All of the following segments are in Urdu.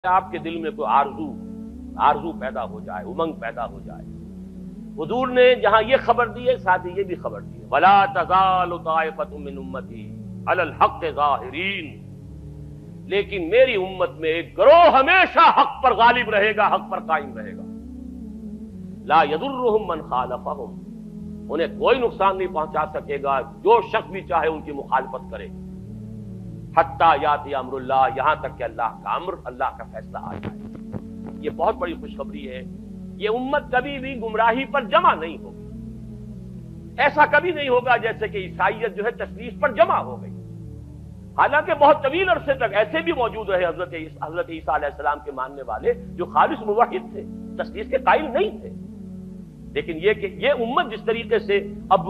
آپ کے دل میں کوئی آرزو پیدا ہو جائے، امنگ پیدا ہو جائے۔ حضور نے جہاں یہ خبر دی ہے، ساتھ ہی یہ بھی خبر دی ہے وَلَا تَزَالُ طَائِفَةٌ مِّنْ أُمَّتِي عَلَى الْحَقِّ ظَاهِرِينَ، لیکن میری امت میں ایک گروہ ہمیشہ حق پر غالب رہے گا، حق پر قائم رہے گا۔ لا يَضُرُّهُم مَّنْ خَالَفَهُم، انہیں کوئی نقصان نہیں پہنچا سکے گا جو شخص بھی چاہے ان کی مخالفت کرے، حتیٰ یاتی امر اللہ، یہاں تک کہ اللہ کا امر، اللہ کا فیصلہ آ جائے۔ یہ بہت بڑی خوشخبری ہے۔ یہ امت کبھی بھی گمراہی پر جمع نہیں ہوگی۔ ایسا کبھی نہیں ہوگا جیسے کہ عیسائیت جو ہے تثلیث پر جمع ہو گئی۔ حالانکہ بہت طویل عرصے تک ایسے بھی موجود رہے حضرت عیسیٰ علیہ السلام کے ماننے والے جو خالص موحد تھے، تثلیث کے قائل نہیں تھے، لیکن یہ کہ یہ امت جس طریقے سے اب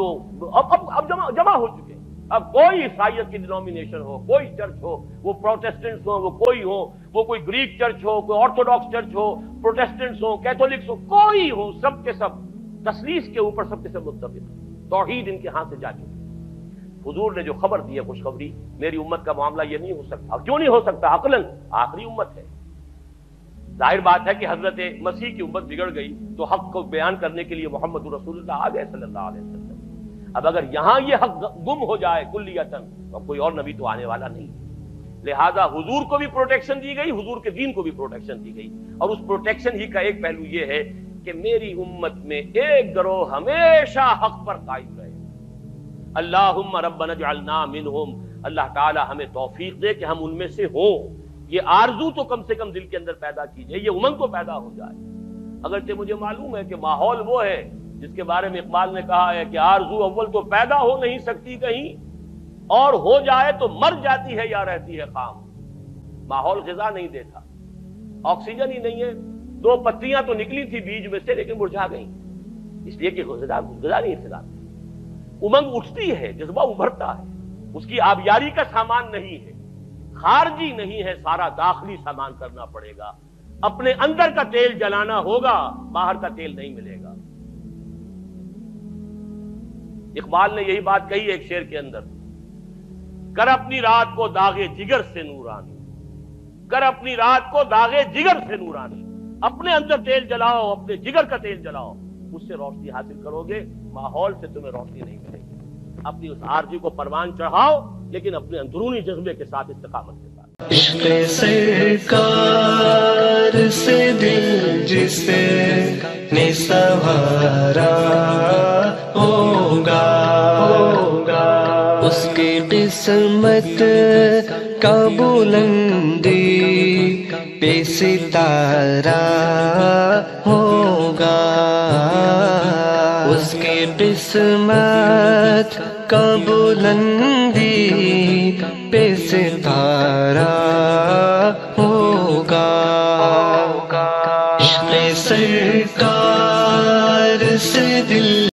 جمع ہو چکے۔ اب کوئی عیسائیت کی ڈینومینیشن ہو، کوئی چرچ ہو، وہ پروٹیسٹنٹس ہو، وہ کوئی گریک چرچ ہو، کوئی آرتھوڈاکس چرچ ہو، پروٹیسٹنٹس ہو، کیتھولکس ہو، کوئی ہو، سب کے سب تثلیث کے اوپر سب کے سب متفق، توحید ان کے ہاتھ سے جا چکی۔ حضور نے جو خبر دی ہے خوشخبری، میری امت کا معاملہ یہ نہیں ہو سکتا۔ کیوں نہیں ہو سکتا؟ عقلاً آخری امت ہے۔ ظاہر بات ہے کہ حضرت مسیح کی امت بگڑ گئی تو حق کو بیان کرنے کے لیے محمد رسول اللہ آ گئے صلی اللہ علیہ وسلم۔ اب اگر یہاں یہ حق گم ہو جائے کلیتاً تو کوئی اور نبی تو آنے والا نہیں، لہذا حضور کو بھی پروٹیکشن دی گئی، حضور کے دین کو بھی پروٹیکشن دی گئی، اور اس پروٹیکشن ہی کا ایک پہلو یہ ہے کہ میری امت میں ایک گروہ ہمیشہ حق پر قائم رہے۔ اللہم ربنا اجعلنا منہم، اللہ تعالی ہمیں توفیق دے کہ ہم ان میں سے ہوں۔ یہ آرزو تو کم سے کم دل کے اندر پیدا کیجئے، یہ امنگ تو پیدا ہو جائے۔ اگرچہ مجھے معلوم ہے کہ ماحول وہ ہے جس کے بارے میں اقبال نے کہا ہے کہ آرزو اول تو پیدا ہو نہیں سکتی کہیں، اور ہو جائے تو مر جاتی ہے یا رہتی ہے خام۔ ماحول غذا نہیں دیتا، آکسیجن ہی نہیں ہے، دو پتیاں تو نکلی تھی بیج میں سے لیکن مرجھا گئیں، اس لیے کہ غذا نہیں ہے۔ امنگ اٹھتی ہے، جذبہ ابھرتا ہے، اس کی آبیاری کا سامان نہیں ہے، خارجی نہیں ہے، سارا داخلی سامان کرنا پڑے گا۔ اپنے اندر کا تیل جلانا ہوگا، باہر کا تیل نہیں ملے گا۔ اقبال نے یہی بات کہی ایک شعر کے اندر، کر اپنی رات کو داغے جگر سے نورانی، کر اپنی رات کو داغے جگر سے نورانی، اپنے اندر تیل جلاؤ، اپنے جگر کا تیل جلاؤ، اس سے روشنی حاصل کرو گے، ماحول سے تمہیں روشنی نہیں ملے گی۔ اپنی اس آرزو کو پروان چڑھاؤ، لیکن اپنے اندرونی جذبے کے ساتھ، استقامت کے ساتھ۔ عشق سرکار سے دل جسے نے سنوارا ہوگا، اس کی قسمت کا بلندی پہ ستارہ ہوگا، اس کی قسمت کا بلندی پہ ستارہ